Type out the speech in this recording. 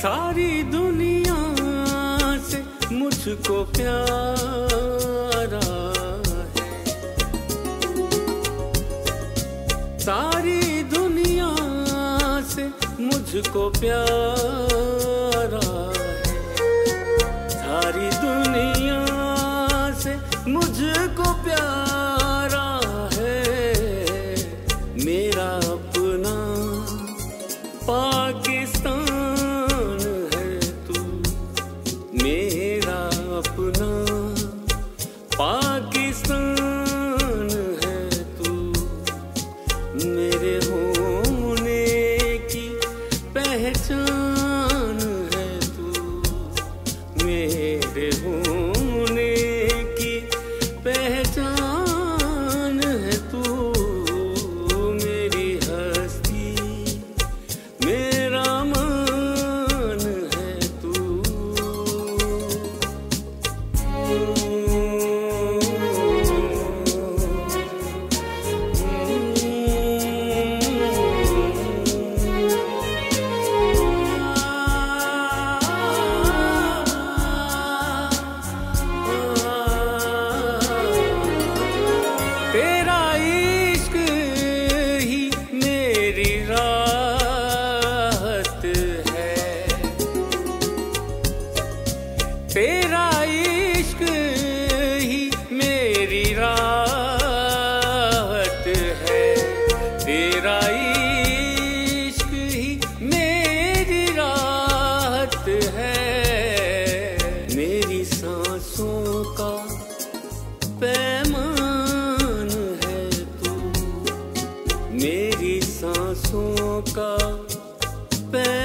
सारी दुनिया से मुझको प्यारा है, सारी दुनिया से मुझको प्यारा है, सारी दुनिया से मुझको प्यारा है। मेरा अपना पाकिस्तान है तू, मेरा अपना पाकिस्तान है तू, मेरे होने की पहचान है तू, मेरे होने की पहचान है तू, मेरी हस्ती मेरा मान है तू। तेरा इश्क ही मेरी राहत है, तेरा इश्क ही मेरी राहत है, तेरा इश्क ही मेरी राहत है। मेरी सांसों का पैमान है तू, मेरी सांसों का पैमान